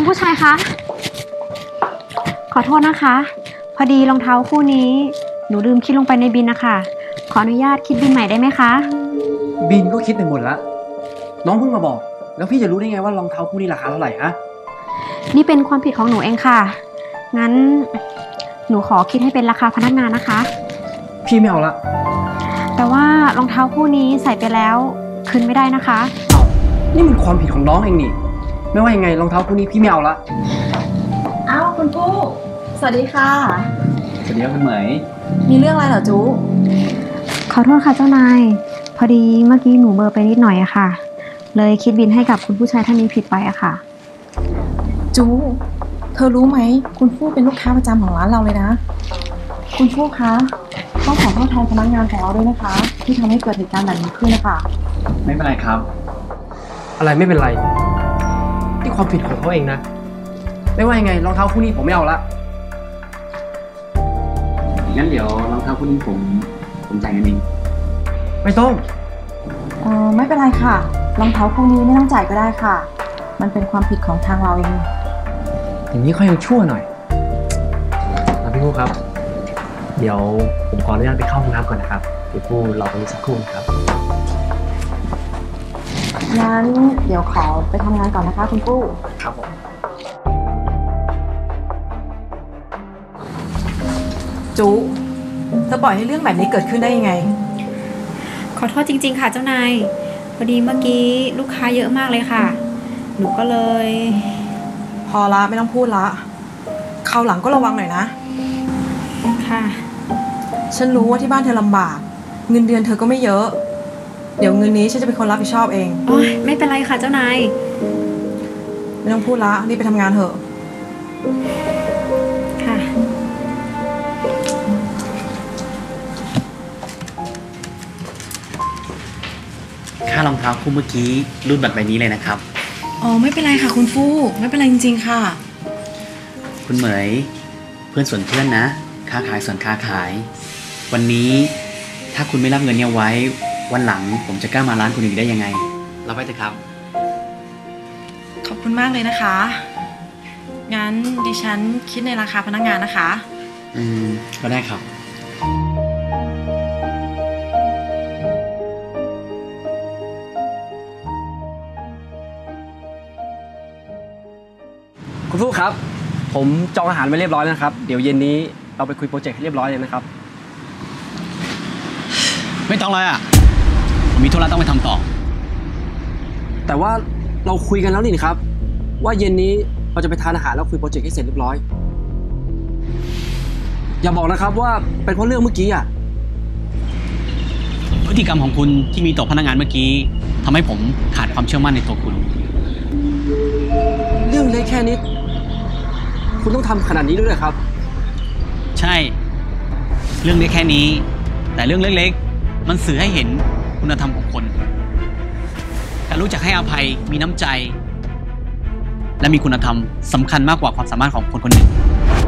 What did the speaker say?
คุณผู้ชายคะขอโทษนะคะพอดีรองเท้าคู่นี้หนูลืมคิดลงไปในบินนะคะขออนุญาตคิดบินใหม่ได้ไหมคะบินก็คิดไปหมดแล้วน้องเพิ่งมาบอกแล้วพี่จะรู้ได้ไงว่ารองเท้าคู่นี้ราคาเท่าไหร่ฮะนี่เป็นความผิดของหนูเองค่ะงั้นหนูขอคิดให้เป็นราคาพนักงานนะคะพี่ไม่เอาละแต่ว่ารองเท้าคู่นี้ใส่ไปแล้วคืนไม่ได้นะคะนี่มันความผิดของน้องเองนี่ไม่ว่ายังไงรองเท้าคู่นี้พี่ไม่เอาละอ้าวคุณปู้สวัสดีค่ะสวัสดีครับคุณเหมยมีเรื่องอะไรเหรอจูขอโทษค่ะเจ้านายพอดีเมื่อกี้หนูเบลอไปนิดหน่อยอะค่ะเลยคิดบินให้กับคุณผู้ชายท่านนี้ผิดไปอะค่ะจูเธอรู้ไหมคุณฟู่เป็นลูกค้าประจำของร้านเราเลยนะคุณฟู่คะต้องขอโทษแทนพนักงานของเราด้วยนะคะที่ทำให้เกิดเหตุการณ์แบบนี้ขึ้นนะคะไม่เป็นไรครับอะไรไม่เป็นไรที่ความผิดของเขาเองนะไม่ว่ายังไงรองเท้าคู่นี้ผมไม่เอาละงั้นเดี๋ยวรองเท้าคู่นี้ผมจ่ายเงินเองไม่ต้องไม่เป็นไรค่ะรองเท้าคู่นี้ไม่ต้องจ่ายก็ได้ค่ะมันเป็นความผิดของทางเราเองอย่างนี้ค่อยยังชั่วหน่อยพี่ผู้ครับเดี๋ยวผมขออนุญาตไปเข้าห้องน้ำก่อนนะครับพี่ผู้รอตรงนี้สักครู่ครับงั้นเดี๋ยวขอไปทำงานก่อนนะคะคุณผู้ครับผมจูเธอปล่อยให้เรื่องแบบนี้เกิดขึ้นได้ยังไงขอโทษจริงๆค่ะเจ้านายพอดีเมื่อกี้ลูกค้าเยอะมากเลยค่ะหนูก็เลยพอละไม่ต้องพูดละคราวหลังก็ระวังหน่อยนะค่ะฉันรู้ว่าที่บ้านเธอลำบากเงินเดือนเธอก็ไม่เยอะเดี๋ยวเงินนี้ฉันจะเป็นคนรับผิดชอบเองโอ๊ยไม่เป็นไรค่ะเจ้านายไม่ต้องพูดละรีบไปทำงานเถอะค่ะค่ารองเท้าคู่เมื่อกี้รูดบัตรใบนี้เลยนะครับอ๋อไม่เป็นไรค่ะคุณฟู่ไม่เป็นไรจริงๆค่ะคุณเหมยเพื่อนส่วนเพื่อนนะค้าขายส่วนค้าขายวันนี้ถ้าคุณไม่รับเงินเนี่ยไว้วันหลังผมจะกล้ามาร้านคุณอีกได้ยังไงรับไว้เถอะครับขอบคุณมากเลยนะคะงั้นดิฉันคิดในราคาพนักงานนะคะก็ได้ครับคุณผู้ครับผมจองอาหารไว้เรียบร้อยแล้วนะครับเดี๋ยวเย็นนี้เราไปคุยโปรเจกต์ให้เรียบร้อยเลยนะครับไม่ต้องเลยผมมีธุระต้องไปทำต่อแต่ว่าเราคุยกันแล้วนี่ครับว่าเย็นนี้เราจะไปทานอาหารแล้วคุยโปรเจกต์ให้เสร็จเรียบร้อยอย่าบอกนะครับว่าเป็นเพราะเรื่องเมื่อกี้พฤติกรรมของคุณที่มีต่อพนักงานเมื่อกี้ทำให้ผมขาดความเชื่อมั่นในตัวคุณเรื่องเล็กแค่นี้คุณต้องทำขนาดนี้ด้วยเหรอครับใช่เรื่องเล็กแค่นี้แต่เรื่องเล็กๆมันสื่อให้เห็นคุณธรรมของคนการรู้จักให้อภัยมีน้ำใจและมีคุณธรรมสำคัญมากกว่าความสามารถของคนคนหนึ่ง